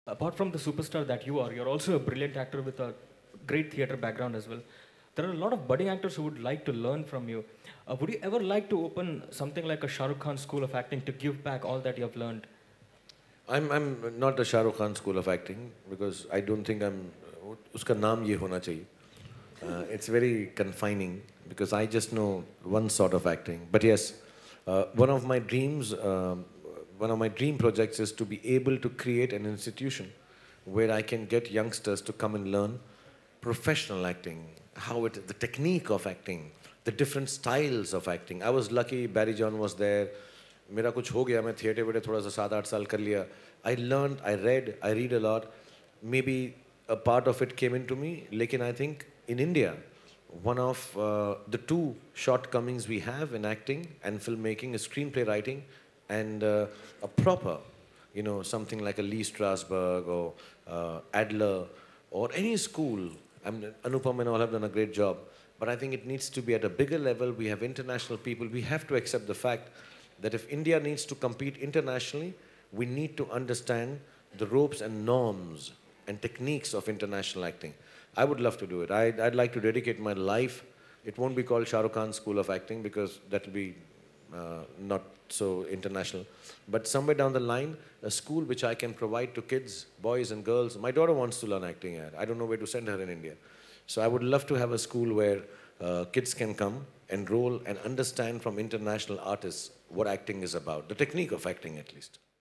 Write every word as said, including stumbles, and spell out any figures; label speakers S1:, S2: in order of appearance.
S1: Apart from the superstar that you are, you're also a brilliant actor with a great theater background as well. There are a lot of budding actors who would like to learn from you. Uh, would you ever like to open something like a Shah Rukh Khan School of Acting to give back all that you have learned?
S2: I'm, I'm not the Shah Rukh Khan School of Acting because I don't think I'm... Uska naam ye hona chahiye. Uh, it's very confining because I just know one sort of acting. But yes, uh, one of my dreams, um, one of my dream projects is to be able to create an institution where I can get youngsters to come and learn professional acting, how it, the technique of acting, the different styles of acting. I was lucky, Barry John was there. मेरा कुछ हो गया, मैं theatre वेटे थोड़ा सा सात आठ साल कर लिया. I learned, I read, I read a lot. Maybe a part of it came into me. लेकिन I think in India, one of uh, the two shortcomings we have in acting and filmmaking is screenplay writing and uh, a proper, you know, something like a Lee Strasberg or uh, Adler or any school. I mean, Anupam and all have done a great job. But I think it needs to be at a bigger level. We have international people. We have to accept the fact that if India needs to compete internationally, we need to understand the ropes and norms and techniques of international acting. I would love to do it. I'd, I'd like to dedicate my life. It won't be called Shah Rukh Khan School of Acting because that will be uh, not so international. But somewhere down the line, a school which I can provide to kids, boys and girls. My daughter wants to learn acting. I don't know where to send her in India. So I would love to have a school where uh, kids can come, enroll and understand from international artists what acting is about, the technique of acting at least.